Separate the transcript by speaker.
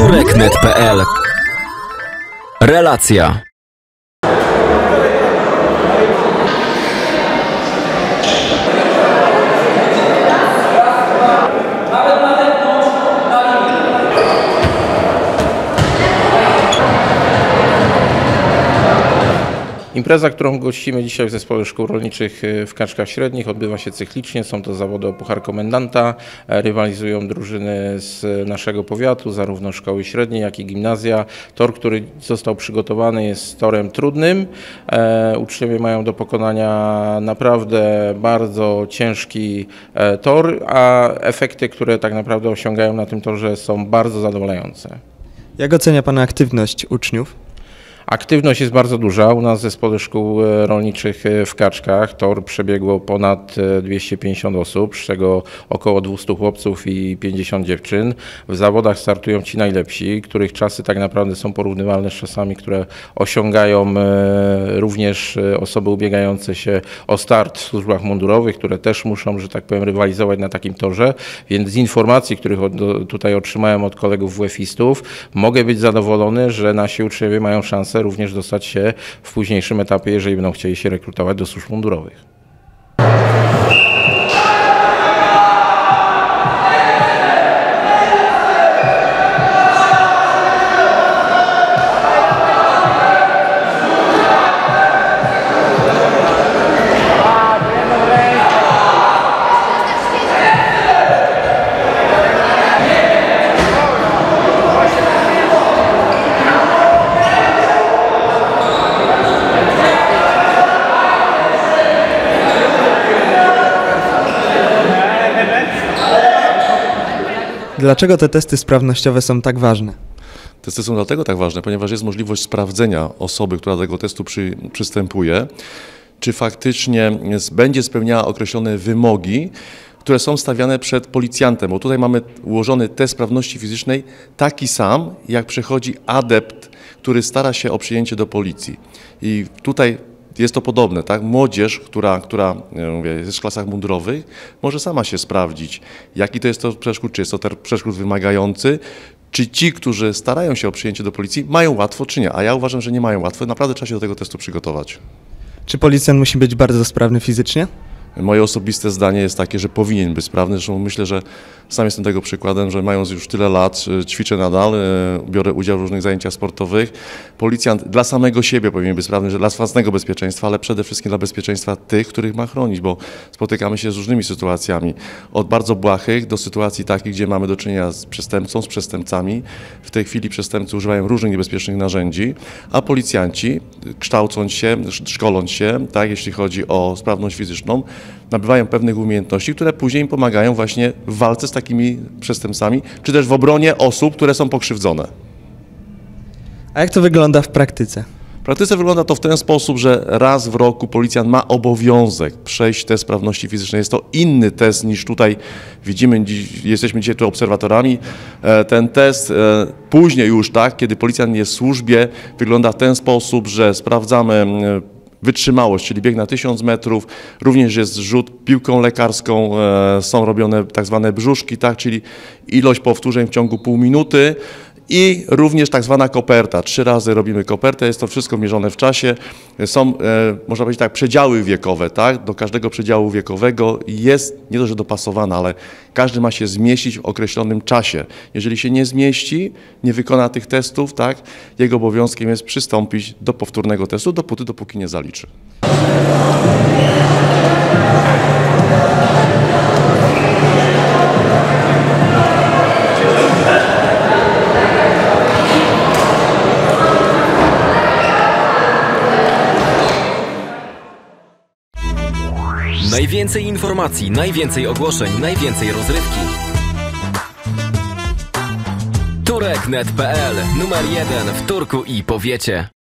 Speaker 1: Tureknet.pl. Relacja.
Speaker 2: Impreza, którą gościmy dzisiaj w Zespole Szkół Rolniczych w Kaczkach Średnich, odbywa się cyklicznie. Są to zawody o Puchar Komendanta. Rywalizują drużyny z naszego powiatu, zarówno szkoły średnie, jak i gimnazja. Tor, który został przygotowany, jest torem trudnym. Uczniowie mają do pokonania naprawdę bardzo ciężki tor, a efekty, które tak naprawdę osiągają na tym torze, są bardzo zadowalające.
Speaker 3: Jak ocenia Pan aktywność uczniów?
Speaker 2: Aktywność jest bardzo duża. U nas w Zespole Szkół Rolniczych w Kaczkach tor przebiegło ponad 250 osób, z czego około 200 chłopców i 50 dziewczyn. W zawodach startują ci najlepsi, których czasy tak naprawdę są porównywalne z czasami, które osiągają również osoby ubiegające się o start w służbach mundurowych, które też muszą, że tak powiem, rywalizować na takim torze. Więc z informacji, których tutaj otrzymałem od kolegów WF-istów, mogę być zadowolony, że nasi uczniowie mają szansę również dostać się w późniejszym etapie, jeżeli będą chcieli się rekrutować do służb mundurowych.
Speaker 3: Dlaczego te testy sprawnościowe są tak ważne?
Speaker 4: Testy są dlatego tak ważne, ponieważ jest możliwość sprawdzenia osoby, która do tego testu przystępuje, czy faktycznie będzie spełniała określone wymogi, które są stawiane przed policjantem, bo tutaj mamy ułożony test sprawności fizycznej taki sam, jak przechodzi adept, który stara się o przyjęcie do policji. I tutaj jest to podobne, tak? Młodzież, która jest w klasach mundurowych, może sama się sprawdzić, jaki to jest to przeszkód, czy jest to przeszkód wymagający, czy ci, którzy starają się o przyjęcie do policji, mają łatwo, czy nie. A ja uważam, że nie mają łatwo. Naprawdę trzeba się do tego testu przygotować.
Speaker 3: Czy policjant musi być bardzo sprawny fizycznie?
Speaker 4: Moje osobiste zdanie jest takie, że powinien być sprawny. Zresztą myślę, że sam jestem tego przykładem, że mając już tyle lat, ćwiczę nadal, biorę udział w różnych zajęciach sportowych. Policjant dla samego siebie powinien być sprawny, że dla własnego bezpieczeństwa, ale przede wszystkim dla bezpieczeństwa tych, których ma chronić, bo spotykamy się z różnymi sytuacjami. Od bardzo błahych do sytuacji takich, gdzie mamy do czynienia z przestępcą, z przestępcami. W tej chwili przestępcy używają różnych niebezpiecznych narzędzi, a policjanci, kształcąc się, szkoląc się, tak, jeśli chodzi o sprawność fizyczną, nabywają pewnych umiejętności, które później im pomagają właśnie w walce z takimi przestępcami, czy też w obronie osób, które są pokrzywdzone.
Speaker 3: A jak to wygląda w praktyce?
Speaker 4: W praktyce wygląda to w ten sposób, że raz w roku policjant ma obowiązek przejść test sprawności fizycznej. Jest to inny test niż tutaj widzimy, jesteśmy dzisiaj tu obserwatorami. Ten test później już, tak, kiedy policjant jest w służbie, wygląda w ten sposób, że sprawdzamy wytrzymałość, czyli bieg na 1000 metrów, również jest rzut piłką lekarską, są robione tak zwane brzuszki, tak, czyli ilość powtórzeń w ciągu pół minuty i również tak zwana koperta. 3 razy robimy kopertę, jest to wszystko mierzone w czasie. Są, można powiedzieć tak, przedziały wiekowe, tak? Do każdego przedziału wiekowego jest nie to, że dopasowana, ale każdy ma się zmieścić w określonym czasie. Jeżeli się nie zmieści, nie wykona tych testów, tak? Jego obowiązkiem jest przystąpić do powtórnego testu, dopóki nie zaliczy.
Speaker 1: Najwięcej informacji, najwięcej ogłoszeń, najwięcej rozrywki. Tureknet.pl. Numer 1 w Turku i powiecie.